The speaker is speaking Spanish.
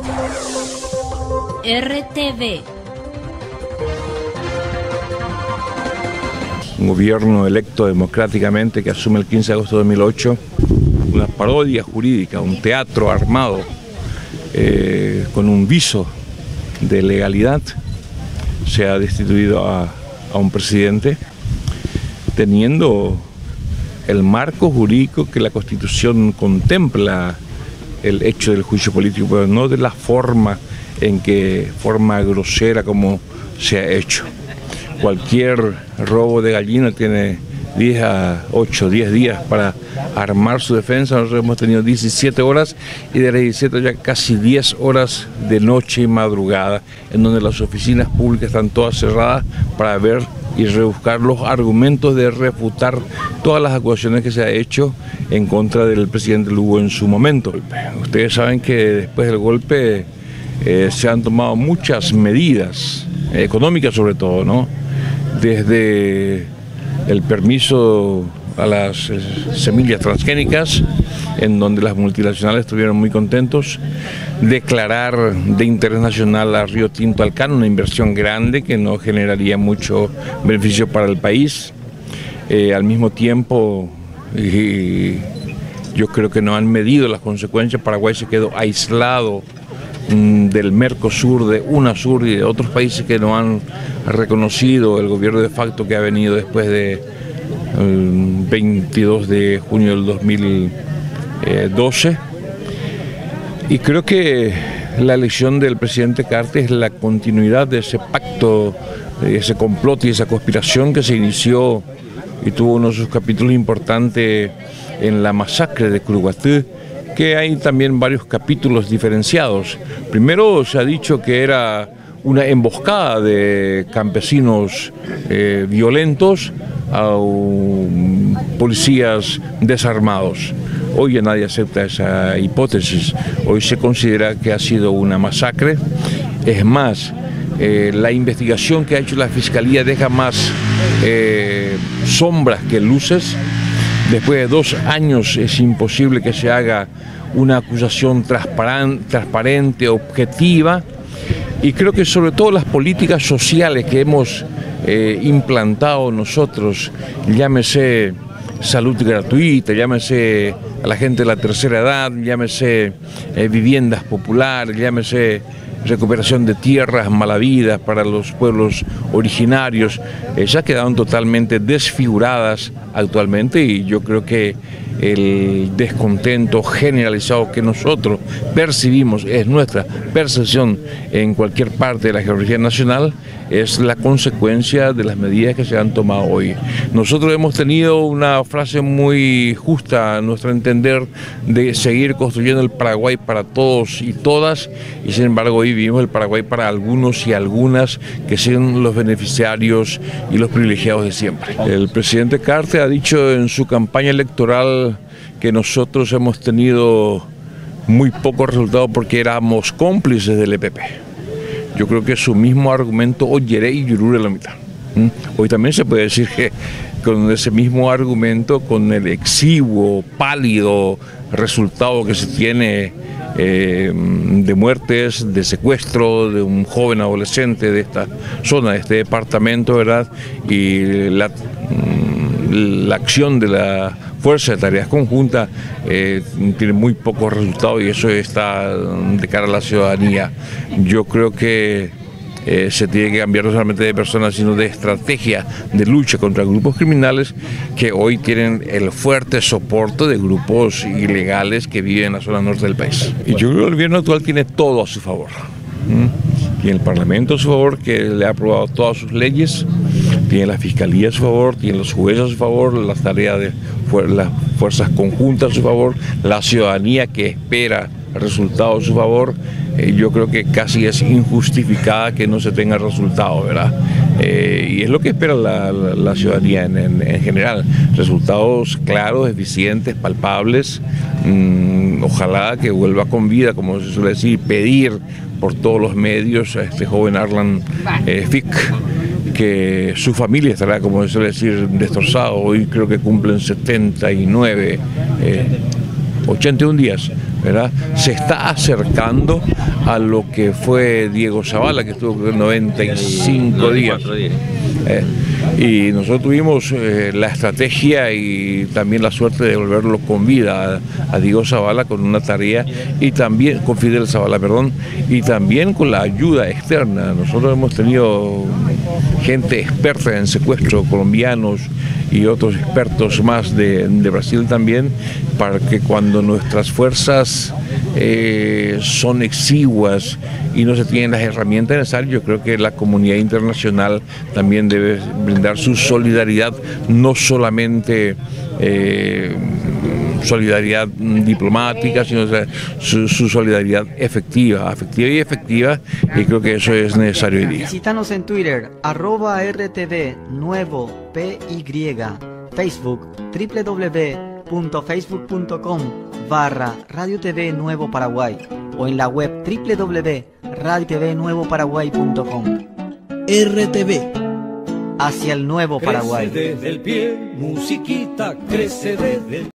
RTV. Un gobierno electo democráticamente que asume el 15 de agosto de 2008, una parodia jurídica, un teatro armado con un viso de legalidad, se ha destituido a un presidente teniendo el marco jurídico que la Constitución contempla el hecho del juicio político, pero no de la forma forma grosera como se ha hecho. Cualquier robo de gallina tiene 10 a 8, 10 días para armar su defensa. Nosotros hemos tenido 17 horas y de las 17 ya casi 10 horas de noche y madrugada, en donde las oficinas públicas están todas cerradas para ver y rebuscar los argumentos de refutar todas las acusaciones que se ha hecho en contra del presidente Lugo en su momento. Ustedes saben que después del golpe se han tomado muchas medidas, económicas sobre todo, ¿no? Desde el permiso a las semillas transgénicas, en donde las multinacionales estuvieron muy contentos, declarar de interés nacional a Río Tinto Alcán, una inversión grande que no generaría mucho beneficio para el país. Al mismo tiempo, yo creo que no han medido las consecuencias. Paraguay se quedó aislado del Mercosur, de UNASUR y de otros países que no han reconocido el gobierno de facto que ha venido después de 22 de junio del 2012. Y creo que la elección del presidente Cartes es la continuidad de ese pacto, de ese complot y esa conspiración que se inició y tuvo uno de sus capítulos importantes en la masacre de Curuguatú, que hay también varios capítulos diferenciados. Primero se ha dicho que era una emboscada de campesinos violentos a policías desarmados. Hoy ya nadie acepta esa hipótesis. Hoy se considera que ha sido una masacre. Es más, la investigación que ha hecho la Fiscalía deja más sombras que luces. Después de 2 años es imposible que se haga una acusación transparente, objetiva, y creo que sobre todo las políticas sociales que hemos implantado nosotros, llámese salud gratuita, llámese a la gente de la tercera edad, llámese viviendas populares, llámese recuperación de tierras malavidas para los pueblos originarios, ya quedaron totalmente desfiguradas actualmente, y yo creo que el descontento generalizado que nosotros percibimos, es nuestra percepción en cualquier parte de la geografía nacional, es la consecuencia de las medidas que se han tomado hoy. Nosotros hemos tenido una frase muy justa, a nuestro entender, de seguir construyendo el Paraguay para todos y todas, y sin embargo hoy vivimos el Paraguay para algunos y algunas que son los beneficiarios y los privilegiados de siempre. El presidente Cartes ha dicho en su campaña electoral que nosotros hemos tenido muy pocos resultados porque éramos cómplices del EPP. Yo creo que su mismo argumento oyere y yurure la mitad. Hoy también se puede decir que con ese mismo argumento, con el exiguo, pálido resultado que se tiene de muertes, de secuestro de un joven adolescente de esta zona, de este departamento, ¿verdad? Y la acción de la Fuerza de Tareas Conjuntas tiene muy pocos resultados, y eso está de cara a la ciudadanía. Yo creo que se tiene que cambiar no solamente de personas, sino de estrategia de lucha contra grupos criminales que hoy tienen el fuerte soporte de grupos ilegales que viven en la zona norte del país. Y yo creo que el gobierno actual tiene todo a su favor. Tiene el Parlamento a su favor, que le ha aprobado todas sus leyes, tiene la Fiscalía a su favor, tiene los jueces a su favor, las tareas de las fuerzas conjuntas a su favor, la ciudadanía que espera resultados a su favor. Yo creo que casi es injustificada que no se tenga resultados, ¿verdad? Y es lo que espera la ciudadanía en general, resultados claros, eficientes, palpables. Ojalá que vuelva con vida, como se suele decir, pedir por todos los medios a este joven Arlan Fick, que su familia estará, como se suele decir, destrozado. Hoy creo que cumplen 81 días ¿verdad? Se está acercando a lo que fue Diego Zavala, que estuvo 95 días. Y nosotros tuvimos la estrategia y también la suerte de devolverlo con vida a Diego Zavala con una tarea, y también con Fidel Zavala, perdón, y también con la ayuda externa. Nosotros hemos tenido gente experta en secuestro, colombianos y otros expertos más de Brasil también, para que cuando nuestras fuerzas son exiguas y no se tienen las herramientas necesarias, yo creo que la comunidad internacional también debe brindar su solidaridad, no solamente solidaridad diplomática, sino su solidaridad efectiva, y creo que eso es necesario hoy día. Visítanos en Twitter, @RTV Nuevo PY, Facebook, www.facebook.com/Radio TV Nuevo Paraguay, o en la web www.radiotvnuevoparaguay.com. RTV, hacia el nuevo Paraguay. Crece desde el pie, musiquita crece desde el